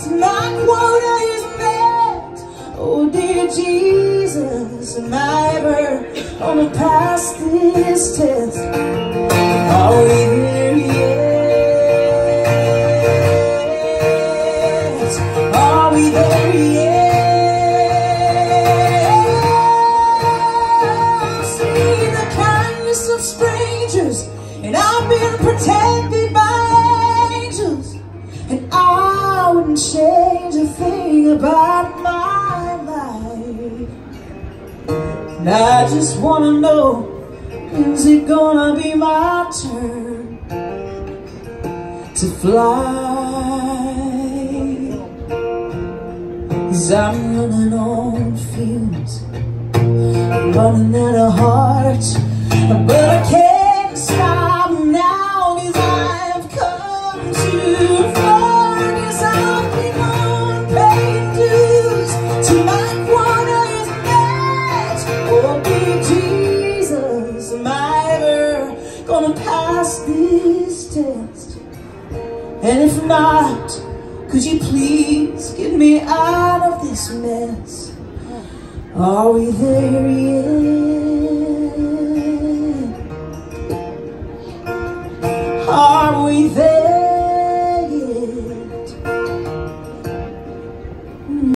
my quota is met. Oh dear Jesus, am I ever gonna pass this test? Are we there yet? Are we there yet? I've seen the kindness of strangers, and I've been protected by angels, and I wouldn't change a thing about my life. And I just wanna know, when's it gonna be my turn to fly? 'Cause I'm running on fumes, I'm running out of heart, but I can't stop now, 'cause I've come too far. 'Cause I'll keep on paying dues till my quota is met. Oh dear Jesus, am I ever gonna pass this test? And if not, could you please get me out of this mess? Are we there yet?